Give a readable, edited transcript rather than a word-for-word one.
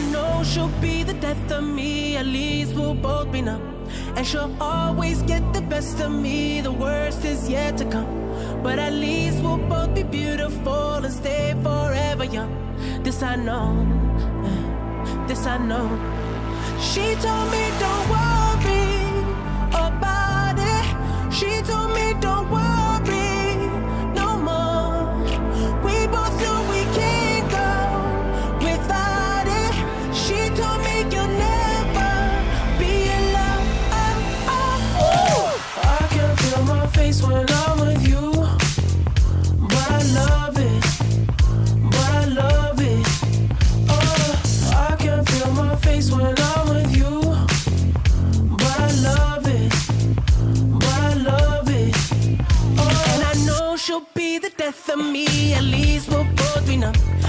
know she'll be the death of me. At least we'll both be numb. And she'll always get the best of me. The worst is yet to come. But at least we'll both be beautiful and stay forever young. This I know, this I know. She told me don't worry about it. She told me don't worry no more. We both know we can't go without it. She told me you'll never be alone. I can feel my face when I'm with you, but I love it, but I love it. I can feel my face when I'm with you, but I love it, but I love it. And I know she'll be the death of me. At least we'll both be numb.